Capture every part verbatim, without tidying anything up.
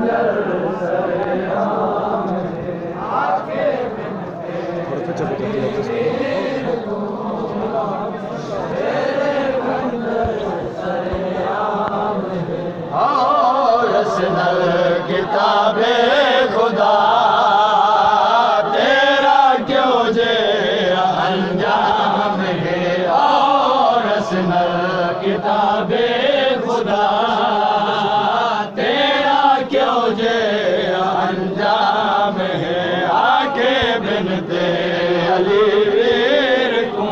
किताबे खुदा तेरा क्यों जे अंजाम है। और रसनल किताबे खुदा तेरा क्यों जे अंजाम है। आके बिनते अली वीर को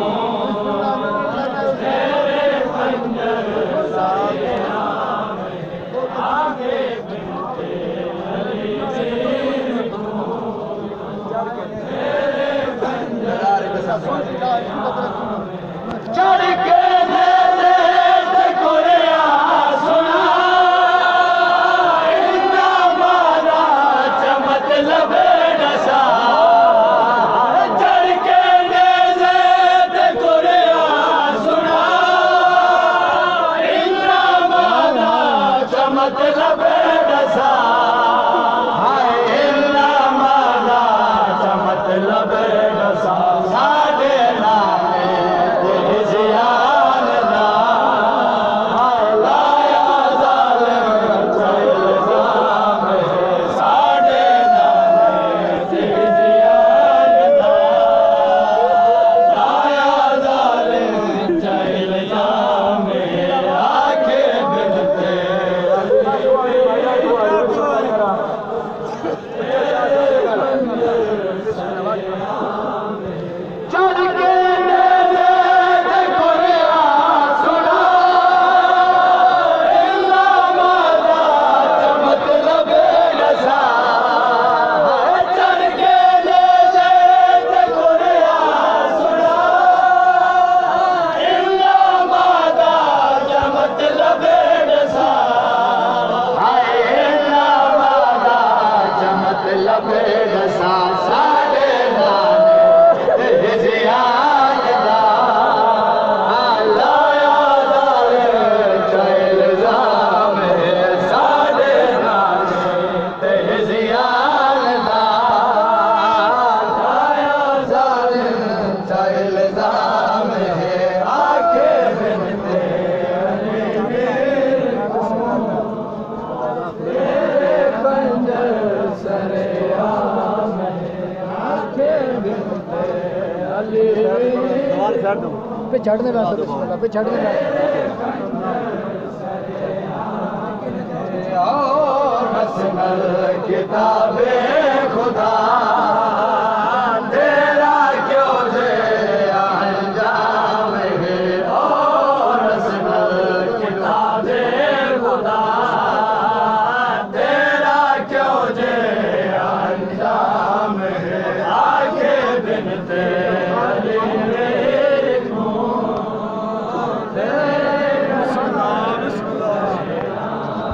तेरे पंजर सलाम है। आके बिनते अली वीर को तेरे पंजर चढ़ के मतलब दसा हाय माला मतलब दसा साढ़े नामे तेरे जियान ना हाय लाया जालिम इल्जाम है। साढ़े नामे तेरे जियान ना लाया जालिम इल्जाम है। आके बिनते पे चढ़ने का पे चढ़ने का किताबे खुदा